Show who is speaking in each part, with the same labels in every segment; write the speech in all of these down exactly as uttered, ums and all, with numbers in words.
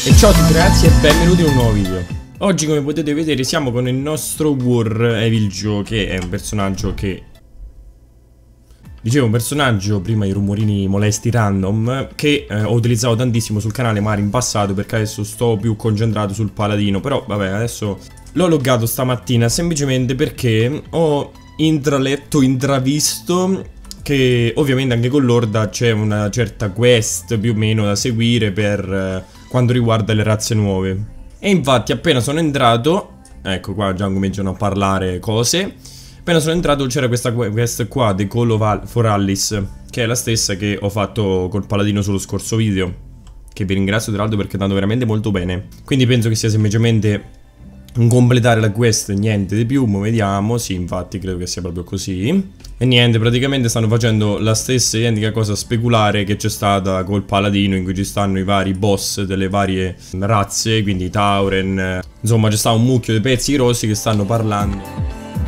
Speaker 1: E ciao a tutti ragazzi e benvenuti in un nuovo video. Oggi, come potete vedere, siamo con il nostro War Evil Joe, che è un personaggio che... Dicevo, un personaggio, prima i rumorini molesti random, che eh, ho utilizzato tantissimo sul canale magari in passato, perché adesso sto più concentrato sul paladino. Però vabbè, adesso l'ho loggato stamattina semplicemente perché ho intraletto, intravisto che ovviamente anche con l'Orda c'è una certa quest più o meno da seguire per eh, quanto riguarda le razze nuove. E infatti appena sono entrato, ecco qua già cominciano a parlare cose. Appena sono entrato c'era questa quest qua, The Call for Alice, che è la stessa che ho fatto col paladino sullo scorso video, che vi ringrazio tra l'altro perché è andato veramente molto bene. Quindi penso che sia semplicemente un completare la quest, niente di più. Vediamo, sì, infatti credo che sia proprio così. E niente, praticamente stanno facendo la stessa identica cosa speculare che c'è stata col paladino, in cui ci stanno i vari boss delle varie razze, quindi Tauren, insomma c'è stato un mucchio di pezzi rossi che stanno parlando.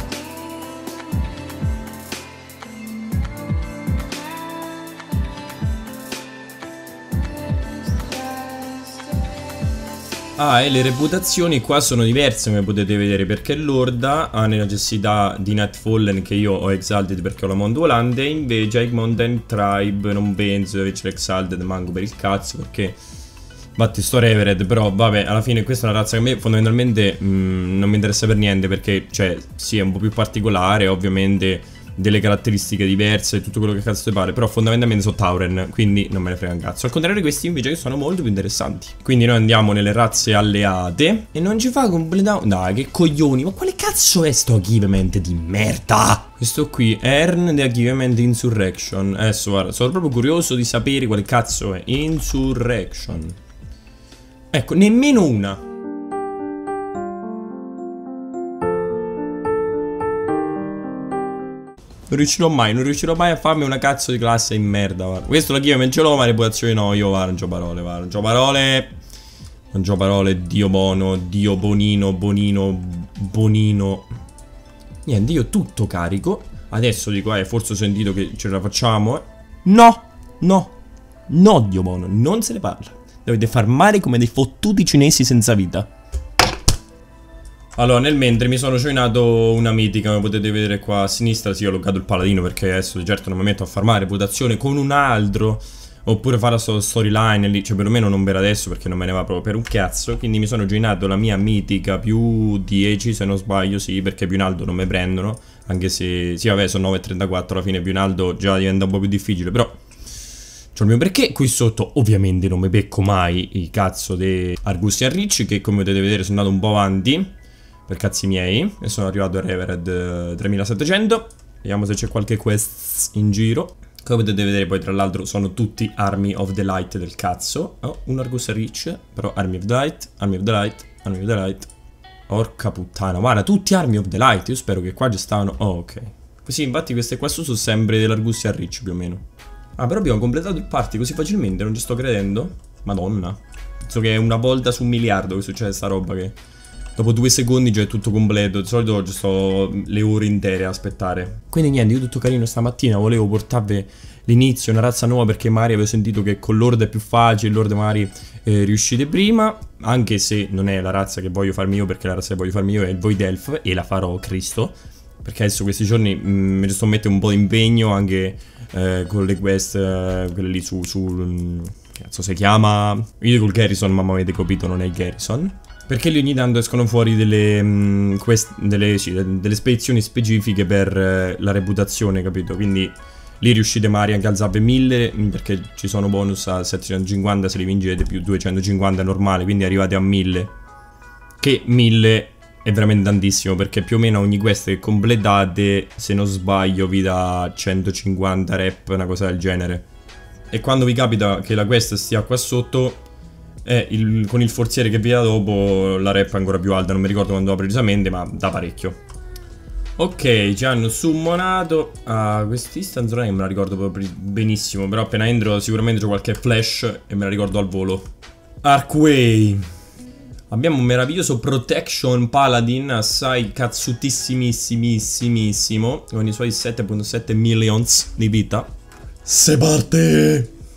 Speaker 1: Ah, e le reputazioni qua sono diverse, come potete vedere, perché l'Orda ha necessità di Nightfallen, che io ho Exalted perché ho la Mondo Volante, e invece High Mountain Tribe non penso di averci l'Exalted, manco per il cazzo, perché batti sto Revered. Però vabbè, alla fine questa è una razza che a me fondamentalmente mh, non mi interessa per niente, perché cioè sì, è un po' più particolare, ovviamente delle caratteristiche diverse, tutto quello che cazzo ti pare, però fondamentalmente sono Tauren, quindi non me ne frega un cazzo. Al contrario di questi invece che sono molto più interessanti. Quindi noi andiamo nelle razze alleate e non ci fa completare... Dai, che coglioni, ma quale cazzo è sto achievement di merda? Questo qui, Earn the Achievement Insurrection. Adesso guarda, sono proprio curioso di sapere quale cazzo è Insurrection. Ecco, nemmeno una. Non riuscirò mai, non riuscirò mai a farmi una cazzo di classe in merda, guarda. Questo la chiamo ce l'ho, ma reputazione no, io va, non c'ho parole, va, non c'ho parole. Non c'ho parole, Dio buono, Dio bonino, bonino, bonino. Niente, io tutto carico. Adesso dico, eh, forse ho sentito che ce la facciamo, eh. No, no, no, Dio buono, non se ne parla. Dovete farmare come dei fottuti cinesi senza vita. Allora, nel mentre mi sono joinato una mitica, come potete vedere qua a sinistra. Sì, ho loggato il paladino perché adesso di certo non mi metto a farmare reputazione con un altro, oppure fare la storyline lì, cioè perlomeno non per adesso perché non me ne va proprio per un cazzo. Quindi mi sono joinato la mia mitica più dieci se non sbaglio, sì, perché più in alto non mi prendono. Anche se, sì vabbè, sono nove e trentaquattro, alla fine più in alto già diventa un po' più difficile, però c'ho il mio perché. Qui sotto ovviamente non mi becco mai i cazzo di Argusian Rich, che come potete vedere sono andato un po' avanti per cazzi miei, e sono arrivato a Revered tremilasettecento. Vediamo se c'è qualche quest in giro. Come potete vedere poi tra l'altro sono tutti Army of the Light del cazzo. Oh, un Argusian Rich, però Army of the Light, Army of the Light, Army of the Light. Porca puttana, guarda, tutti Army of the Light. Io spero che qua ci stavano... Oh, ok. Così infatti queste qua sono sempre dell'Argusian Rich più o meno. Ah, però abbiamo completato il party così facilmente, non ci sto credendo. Madonna. Penso che è una volta su un miliardo che succede sta roba, che dopo due secondi già è tutto completo. Di solito ci sto le ore intere a aspettare. Quindi niente, io tutto carino stamattina volevo portarvi l'inizio, una razza nuova, perché magari avevo sentito che con l'Horde è più facile, l'Horde magari eh, riuscite prima. Anche se non è la razza che voglio farmi io, perché la razza che voglio farmi io è il Void Elf, e la farò Cristo, perché adesso questi giorni mh, mi sto mettendo un po' di impegno anche eh, con le quest, eh, quelle lì su... su mh, cazzo si chiama? Io dico il Garrison, ma avete capito, non è il Garrison. Perché lì ogni tanto escono fuori delle, mh, quest, delle, sì, delle spedizioni specifiche per eh, la reputazione, capito? Quindi lì riuscite magari anche a alzarvi mille, perché ci sono bonus a settecentocinquanta se li vincete, più duecentocinquanta normale, quindi arrivate a mille. Che mille è veramente tantissimo, perché più o meno ogni quest che completate, se non sbaglio, vi dà centocinquanta rep, una cosa del genere. E quando vi capita che la quest stia qua sotto, eh, il, con il forziere che vi dà dopo, la rep è ancora più alta. Non mi ricordo quando precisamente, ma da parecchio. Ok, ci hanno summonato. Ah, quest'instance non è che me la ricordo proprio benissimo, però appena entro sicuramente c'ho qualche flash e me la ricordo al volo. Archway. Abbiamo un meraviglioso Protection Paladin, assai cazzutissimissimo, con i suoi sette virgola sette millions di vita. Se parte!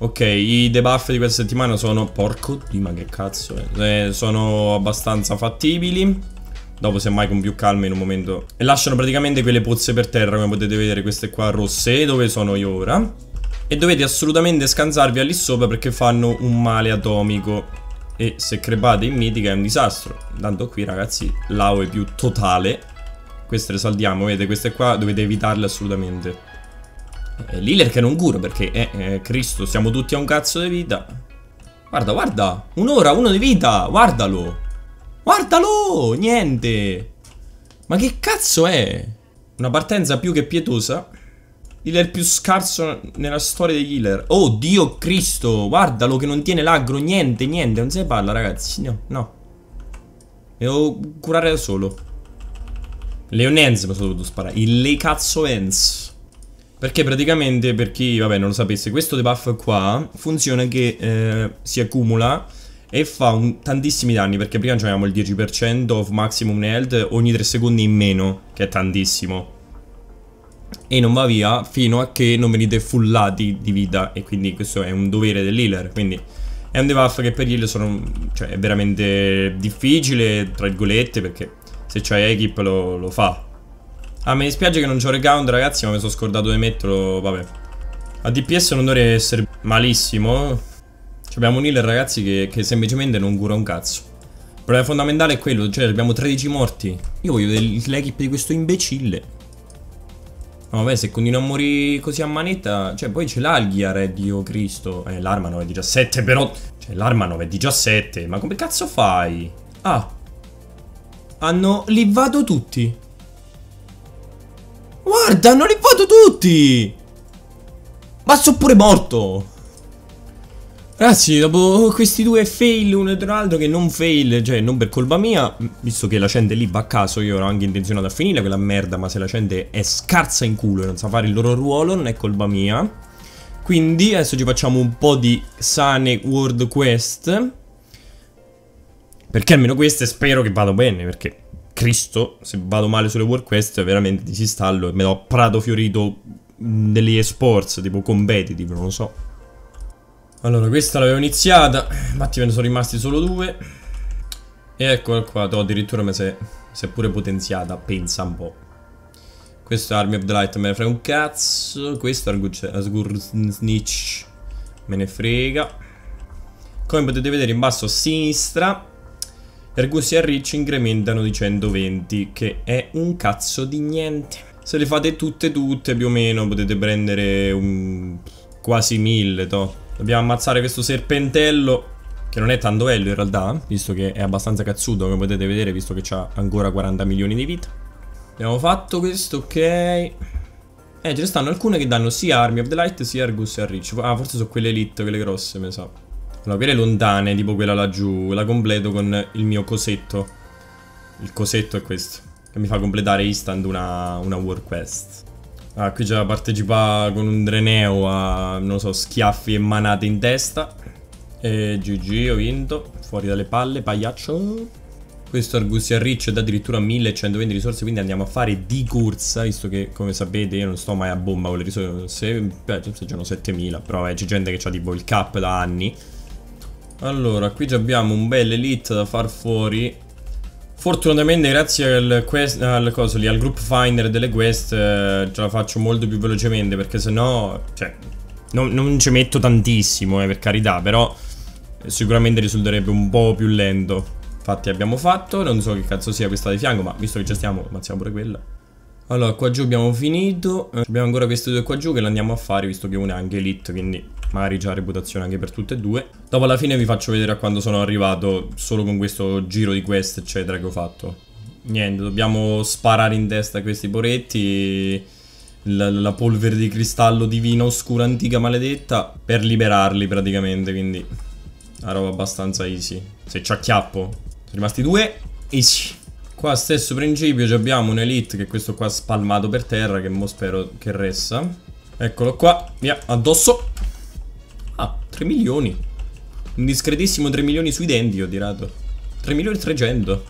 Speaker 1: Ok, i debuff di questa settimana sono... Porco di ma che cazzo è. Eh, sono abbastanza fattibili. Dopo semmai con più calma in un momento. E lasciano praticamente quelle pozze per terra, come potete vedere, queste qua rosse, dove sono io ora. E dovete assolutamente scansarvi lì sopra perché fanno un male atomico. E se crepate in mitica è un disastro. Tanto qui ragazzi l'A O E più totale. Queste le saldiamo, vedete, queste qua dovete evitarle assolutamente. eh, L'healer che non cura perché eh, eh, Cristo, siamo tutti a un cazzo di vita. Guarda, guarda, un'ora, uno di vita, guardalo. Guardalo, niente. Ma che cazzo è? Una partenza più che pietosa. Healer più scarso nella storia degli healer. Oh Dio Cristo, guardalo che non tiene l'aggro, niente, niente, non se ne parla ragazzi, no, no. Devo curare da solo. Leonenz mi sono dovuto sparare, il le cazzo Enz. Perché praticamente, per chi, vabbè, non lo sapesse, questo debuff qua funziona che eh, si accumula e fa un, tantissimi danni. Perché prima avevamo il dieci per cento of maximum health ogni tre secondi in meno, che è tantissimo. E non va via fino a che non venite fullati di vita. E quindi questo è un dovere dell'healer. Quindi è un debuff che per gli healer sono, cioè, è veramente difficile, tra virgolette, perché se c'hai equip lo, lo fa. Ah, mi dispiace che non c'ho recount ragazzi, ma mi sono scordato di metterlo, vabbè. A D P S non dovrebbe essere malissimo. Abbiamo un healer ragazzi che, che semplicemente non cura un cazzo. Il problema fondamentale è quello, cioè abbiamo tredici morti. Io voglio l'equip di questo imbecille. No, vabbè, se continua a morire così a manetta. Cioè, poi ce l'ha il Gear, eh, Dio Cristo. Eh, l'arma nove diciassette, però. Cioè, l'arma nove diciassette. Ma come cazzo fai? Ah. Hanno livato tutti. Guarda, hanno livato tutti. Ma sono pure morto. Ragazzi, dopo questi due fail uno dietro l'altro, che non fail, cioè non per colpa mia, visto che la gente lì va a caso, io ero anche intenzionato a finire quella merda, ma se la gente è scarsa in culo e non sa fare il loro ruolo, non è colpa mia. Quindi adesso ci facciamo un po' di sane world quest, perché almeno queste spero che vado bene, perché Cristo, se vado male sulle world quest veramente disinstallo e me l'ho prato fiorito degli esports, tipo competitive, non lo so. Allora, questa l'avevo iniziata, infatti me ne sono rimasti solo due. E eccola qua, no, addirittura mi si è, si è pure potenziata, pensa un po'. Questo è Army of the Light, me ne frega un cazzo. Questo è Asgur Snitch, me ne frega. Come potete vedere in basso a sinistra, Ergus e Rich incrementano di centoventi, che è un cazzo di niente. Se le fate tutte tutte più o meno potete prendere un quasi mille, to. Dobbiamo ammazzare questo serpentello, che non è tanto bello in realtà, visto che è abbastanza cazzuto, come potete vedere, visto che ha ancora quaranta milioni di vita. Abbiamo fatto questo, ok. Eh, ce ne stanno alcune che danno sia Army of the Light sia Ergus e Rich. Ah, forse sono quelle elite, quelle grosse, mi sa. Allora, quelle lontane, tipo quella laggiù, la completo con il mio cosetto. Il cosetto è questo, che mi fa completare instant una, una world quest. Ah, qui già partecipa con un Dreneo a, non so, schiaffi e manate in testa. E G G, ho vinto. Fuori dalle palle, pagliaccio. Questo Argussia Rich dà addirittura millecentoventi risorse, quindi andiamo a fare di corsa, visto che, come sapete, io non sto mai a bomba con le risorse. Beh, se già settemila, però eh, c'è gente che ha tipo il cap da anni. Allora, qui già abbiamo un bel elite da far fuori. Fortunatamente grazie al, quest, al, coso lì, al group finder delle quest eh, ce la faccio molto più velocemente, perché sennò, cioè, non, non ci metto tantissimo, eh, per carità, però sicuramente risulterebbe un po' più lento. Infatti abbiamo fatto, non so che cazzo sia questa di fianco, ma visto che ci stiamo, ammazziamo pure quella. Allora, qua giù abbiamo finito, eh, abbiamo ancora queste due qua giù che le andiamo a fare, visto che una è anche elite, quindi magari già reputazione anche per tutte e due. Dopo alla fine vi faccio vedere a quando sono arrivato, solo con questo giro di quest eccetera che ho fatto. Niente, dobbiamo sparare in testa a questi poretti la, la polvere di cristallo divina oscura antica maledetta, per liberarli praticamente, quindi una roba abbastanza easy. Se ci acchiappo, sono rimasti due, easy. Qua stesso principio abbiamo un elite che è questo qua spalmato per terra, che mo spero che resta. Eccolo qua, via, addosso. Ah, tre milioni. Un discretissimo tre milioni sui denti ho tirato. tre milioni e trecento.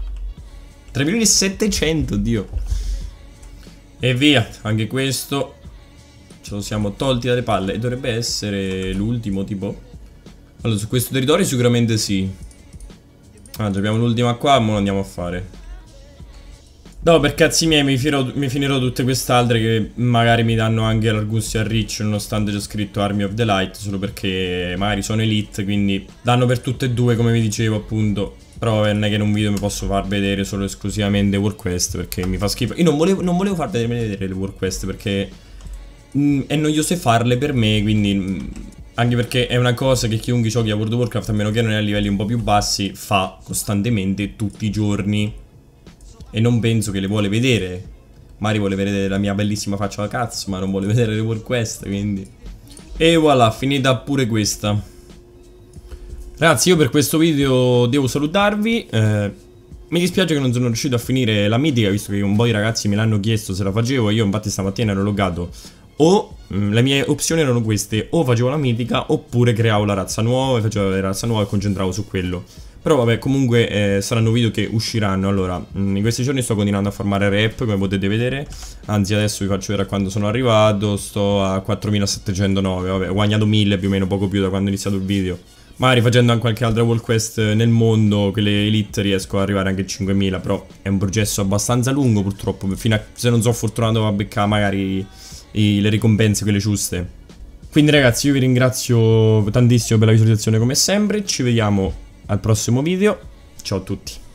Speaker 1: tre milioni e settecento, Dio. E via, anche questo ci Ce lo siamo tolti dalle palle. E dovrebbe essere l'ultimo tipo. Allora su questo territorio sicuramente sì. Ah, già abbiamo l'ultima qua, ma lo andiamo a fare. Dopo per cazzi miei mi, firò, mi finirò tutte quest'altre che magari mi danno anche l'Argustia Rich, nonostante c'è scritto Army of the Light, solo perché magari sono elite, quindi danno per tutte e due come vi dicevo appunto. Però non è che in un video mi posso far vedere solo esclusivamente World Quest perché mi fa schifo. Io non volevo, non volevo far vedere le World Quest perché mh, è noioso farle per me, quindi... Mh, anche perché è una cosa che chiunque giochi a World of Warcraft, a meno che non è a livelli un po' più bassi, fa costantemente tutti i giorni. E non penso che le vuole vedere. Mari vuole vedere la mia bellissima faccia da cazzo, ma non vuole vedere le World Quest, quindi... E voilà, finita pure questa. Ragazzi, io per questo video devo salutarvi. eh, Mi dispiace che non sono riuscito a finire la mitica, visto che un po' di ragazzi me l'hanno chiesto se la facevo. Io infatti stamattina ero loggato. O mh, le mie opzioni erano queste: o facevo la mitica, oppure creavo la razza nuova e facevo la razza nuova e concentravo su quello. Però vabbè, comunque eh, saranno video che usciranno. Allora, mh, in questi giorni sto continuando a farmare rep, come potete vedere. Anzi, adesso vi faccio vedere a quando sono arrivato. Sto a quattromilasettecentonove, vabbè, ho guadagnato mille più o meno, poco più da quando ho iniziato il video. Magari facendo anche qualche altra World Quest nel mondo, che le elite riesco ad arrivare anche a cinquemila. Però è un processo abbastanza lungo purtroppo, fino a se non sono fortunato a beccare magari i, le ricompense, quelle giuste. Quindi ragazzi, io vi ringrazio tantissimo per la visualizzazione come sempre. Ci vediamo al prossimo video. Ciao a tutti.